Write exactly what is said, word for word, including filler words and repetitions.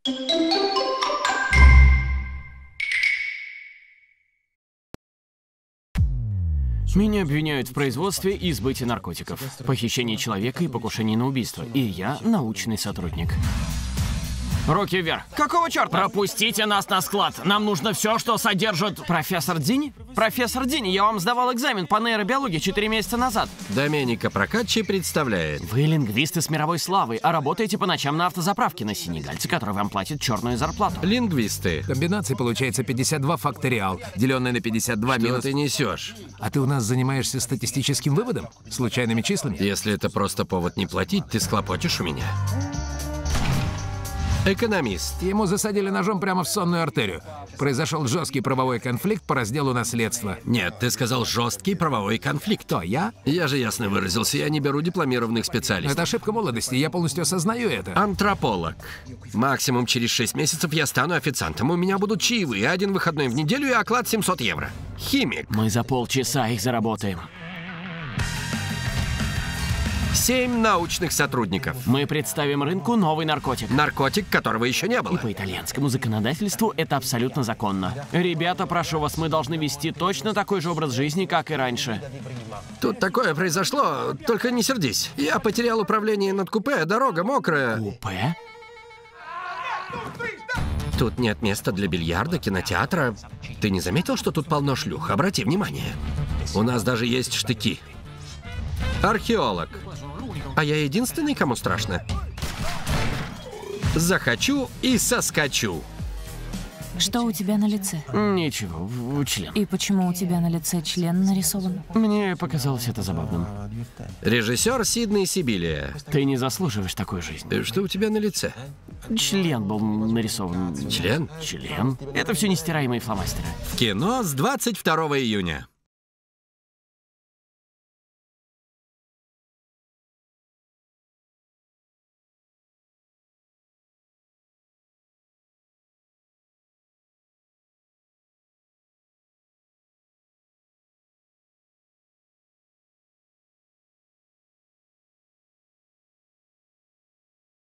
Меня обвиняют в производстве и сбытии наркотиков, похищении человека и покушении на убийство. И я научный сотрудник. Руки вверх. Какого черта? Пропустите нас на склад. Нам нужно все, что содержит... Профессор Дини? Профессор Дини, я вам сдавал экзамен по нейробиологии четыре месяца назад. Доменико Прокаччи представляет. Вы лингвисты с мировой славой, а работаете по ночам на автозаправке на сенегальце, который вам платит черную зарплату. Лингвисты. Комбинации получается пятьдесят два факториал, деленное на пятьдесят два Что минус... ты несешь? А ты у нас занимаешься статистическим выводом? Случайными числами? Если это просто повод не платить, ты схлопочешь у меня. Экономист. Ему засадили ножом прямо в сонную артерию. Произошел жесткий правовой конфликт по разделу наследства. Нет, ты сказал жесткий правовой конфликт. Кто, я? Я же ясно выразился, я не беру дипломированных специалистов. Это ошибка молодости, я полностью осознаю это. Антрополог. Максимум через шесть месяцев я стану официантом. У меня будут чаевые, один выходной в неделю и оклад семьсот евро. Химик. Мы за полчаса их заработаем. Семь научных сотрудников. Мы представим рынку новый наркотик. Наркотик, которого еще не было. И по итальянскому законодательству это абсолютно законно. Ребята, прошу вас, мы должны вести точно такой же образ жизни, как и раньше. Тут такое произошло, только не сердись. Я потерял управление над купе, дорога мокрая. Купе? Тут нет места для бильярда, кинотеатра. Ты не заметил, что тут полно шлюх? Обрати внимание. У нас даже есть штыки. Археолог. А я единственный, кому страшно. Захочу и соскочу. Что у тебя на лице? Ничего, в- член. И почему у тебя на лице член нарисован? Мне показалось это забавным. Режиссер Сидней Сибилия. Ты не заслуживаешь такой жизни. Что у тебя на лице? Член был нарисован. Член? Член? Это все нестираемые фломастеры. В кино с двадцать второго июня.